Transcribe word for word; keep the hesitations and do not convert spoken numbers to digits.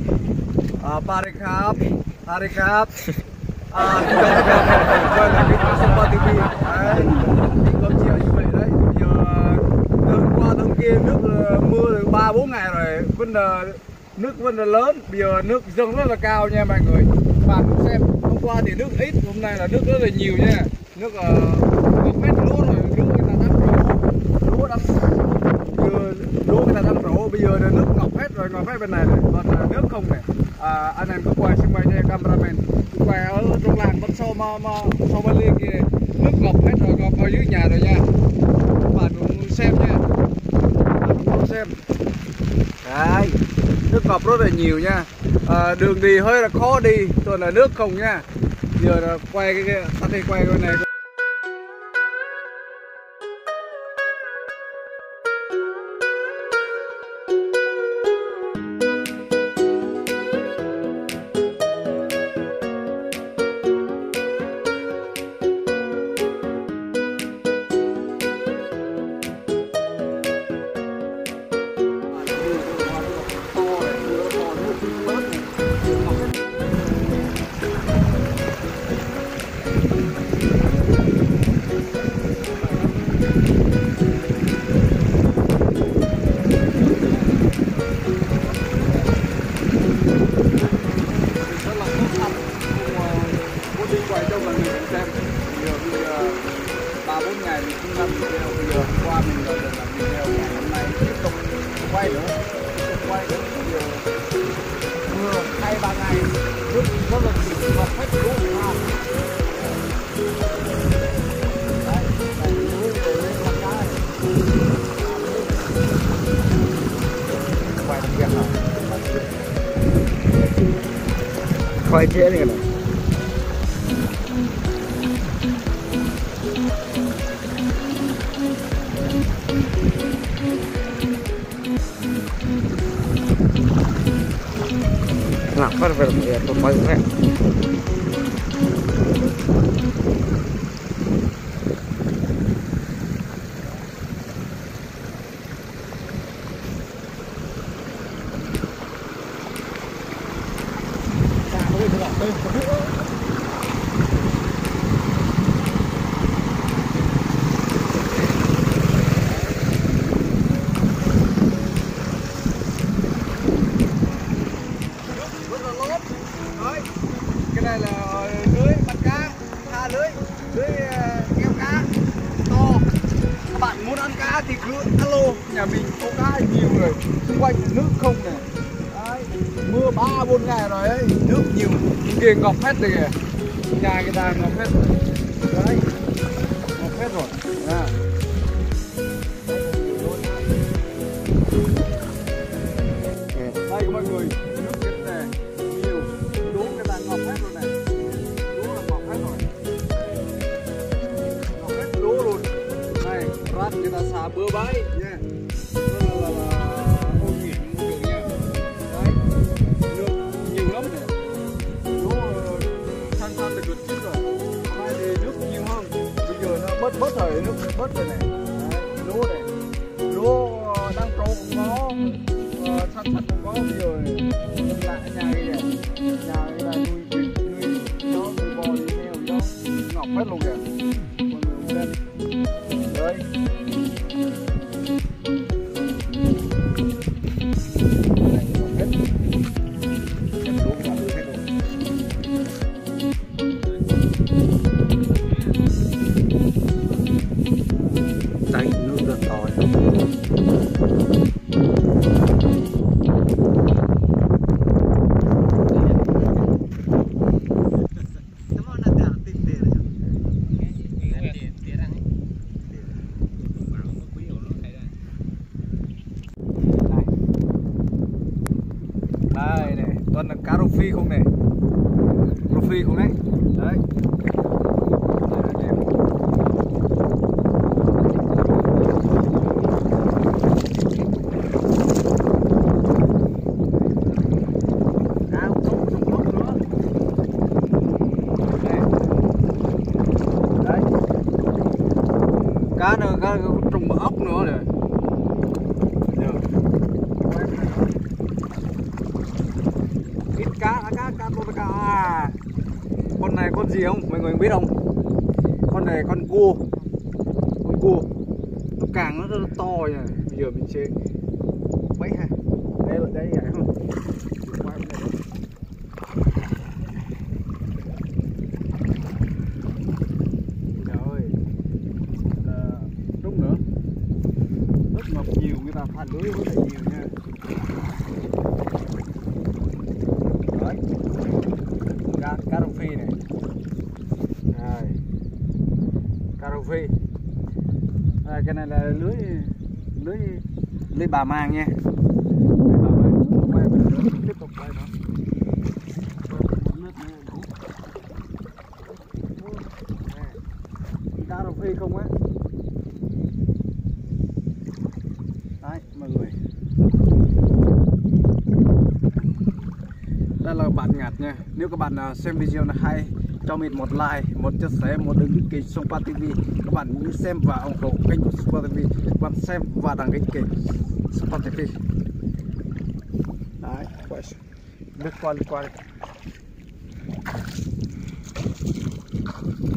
À, ba đi khắp, ba đi khắp. À, chúng ta quay lại cái Super ti vi. Đấy, có chiều như vậy đấy. Giờ từ hôm qua hôm kia nước mưa được ba bốn ngày rồi, vấn đề nước vấn đề lớn. Bây giờ nước dâng rất là cao nha mọi người. Bạn cũng xem, hôm qua thì nước ít, hôm nay là nước rất là nhiều nha. Nước một mét lúa rồi, lúa người ta đắp rổ, lúa đắp vừa lúa người ta đắp rổ, bây giờ là nước ngập hết rồi, ngập hết bên này rồi, còn nước không này. À, anh em cứ quay xung quanh nha cameraman, quay ở trong làng bên sau mà mà sau bên liên kia nước ngập hết rồi, ngập ở dưới nhà rồi nha. Các bạn cũng xem nha, các bạn cũng xem. Đấy, nước ngập rất là nhiều nha. À, đường đi hơi là khó đi, toàn là nước không nha. Giờ là quay cái kia, ta thì quay cái này. ba bốn ngày mình không làm video, bây giờ hôm qua mình rồi làm video, hôm nay tiếp tục quay nữa, tiếp tục quay nữa. Bây giờ mưa hai ba ngày nước rất là nhiều, ngập hết luôn ha. Đây, đây núi để lên con cá. Quay được việc rồi. Quay chết đi này. Lapar ya, pokoknya. Cái này là lưới bắt cá, tha lưới, lưới keo cá to. Các bạn muốn ăn cá thì cứ alo, nhà mình có cá nhiều người, xung quanh nước không này. Đấy, mưa ba bốn ngày rồi ấy, nước nhiều, kia ngập hết rồi kìa, nhà người ta ngập hết rồi. Đấy, ngập hết rồi. À. Đây các mọi người, nước trên này nhiều, lúa người ta ngập hết rồi này, lúa là ngập hết rồi, ngập hết lúa luôn. Này, rác người ta xả bừa bãi nha, rất là, là, là ô nhiễm môi trường nha. Đấy, nước nhiều lắm này, lúa san san được gần chín rồi, mai thì nước nhiều hơn, bây giờ nó bớt bớt rồi, nước bớt rồi này. Đấy, lúa này, lúa đang trổ cũng có. Sắt sắt cũng có, bây giờ lại nhà kia nhà người ta nuôi vịt, nuôi nó, nuôi bò, nuôi heo, nó ngọc hết luôn kìa, mọi người lên đấy. Này ngọc hết, hết luôn, cả lưới hết luôn. Đấy, nước rất to. Đây này, toàn là cá rô phi không này, rô phi không đấy, đấy. Cá cũng không trùng ốc nữa, đây. Đấy, cá nữa, cá trùng ốc nữa rồi. cá cá cá con cá à. Con này con gì không mọi người biết không? Con này con cua, con cua nó càng nó rất là to nhỉ. Bây giờ mình sẽ bấy ha, đây là đây vậy không? Nhiều người ta phản đối rất là nhiều nha. Đấy. Cá, cá rô phi này. Đây. Cá rô phi. À, cái này là lưới lưới lưới bà mang nha. Lưới bà mang. Quay về nữa, tiếp tục quay nữa. Một nước nữa đủ. Cá rô phi không á. Đấy, mọi người, đây là bạn Ngạt nha. Nếu các bạn xem video này hay, cho mình một like, một chia sẻ, một đăng ký kênh Songpa ti vi. Các bạn nhớ xem và ủng hộ kênh của Songpa ti vi. Các bạn xem và đăng ký kênh Songpa ti vi. Đấy, quay lướt qua lướt qua đi.